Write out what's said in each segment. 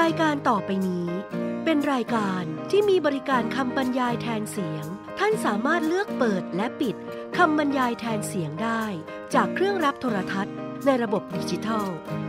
รายการต่อไปนี้เป็นรายการที่มีบริการคำบรรยายแทนเสียงท่านสามารถเลือกเปิดและปิดคำบรรยายแทนเสียงได้จากเครื่องรับโทรทัศน์ในระบบดิจิทัล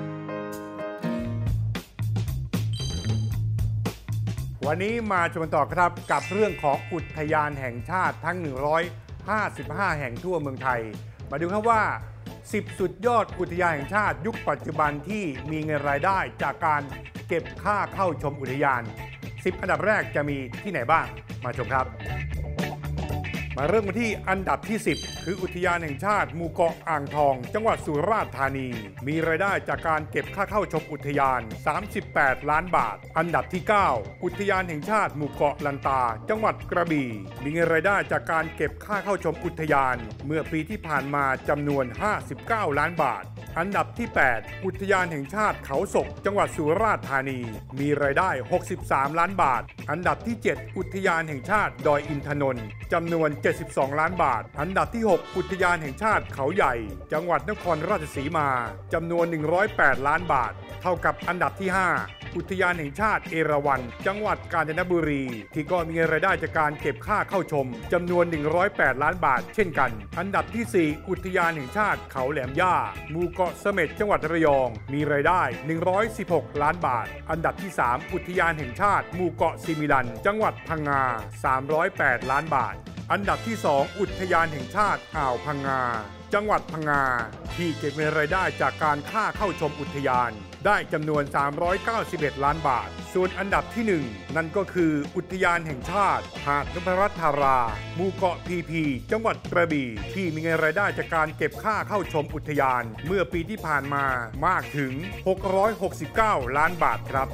วันนี้มาชมต่อครับกับเรื่องของอุทยานแห่งชาติทั้ง155แห่งทั่วเมืองไทยมาดูครับว่า10สุดยอดอุทยานแห่งชาติยุคปัจจุบันที่มีเงินรายได้จากการเก็บค่าเข้าชมอุทยาน10อันดับแรกจะมีที่ไหนบ้างมาชมครับมาเริ่มกันที่อันดับที่10คืออุทยานแห่งชาติหมู่เกาะอ่างทองจังหวัดสุราษฎร์ธานีมีรายได้จากการเก็บค่าเข้าชมอุทยาน38ล้านบาทอันดับที่9อุทยานแห่งชาติหมู่เกาะลันตาจังหวัดกระบี่มีเงินรายได้จากการเก็บค่าเข้าชมอุทยานเมื่อปีที่ผ่านมาจำนวน59ล้านบาทอันดับที่8อุทยานแห่งชาติเขาศกจังหวัดสุราษฎร์ธานีมีรายได้63ล้านบาทอันดับที่7อุทยานแห่งชาติดอยอินทนนท์จำนวน72ล้านบาทอันดับที่6อุทยานแห่งชาติเขาใหญ่จังหวัดนครราชสีมาจำนวน108ล้านบาทเท่ากับอันดับที่5อุทยานแห่งชาติเอราวัณจังหวัดกาญจนบุรีที่ก็มีรายได้จากการเก็บค่าเข้าชมจำนวน108ล้านบาทเช่นกันอันดับที่4อุทยานแห่งชาติเขาแหลมย่าหมู่เกาะเสม็ดจังหวัดระยองมีรายได้116ล้านบาทอันดับที่3อุทยานแห่งชาติหมู่เกาะซิมิลันจังหวัดพังงา308ล้านบาทอันดับที่2อุทยานแห่งชาติอ่าวพังงาจังหวัดพังงาที่เก็บเงินรายได้จากการค่าเข้าชมอุทยานได้จำนวน391ล้านบาทส่วนอันดับที่1นั่นก็คืออุทยานแห่งชาติหาดนพรัตน์ธาราหมู่เกาะพีพีจังหวัดกระบี่ที่มีเงินรายได้จากการเก็บค่าเข้าชมอุทยานเมื่อปีที่ผ่านมามากถึง669ล้านบาทครับ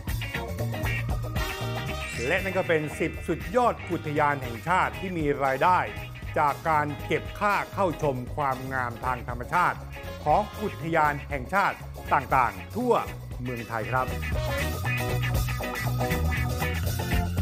และนั่นก็เป็น10สุดยอดอุทยานแห่งชาติที่มีรายได้จากการเก็บค่าเข้าชมความงามทางธรรมชาติของอุทยานแห่งชาติต่างๆทั่วเมืองไทยครับ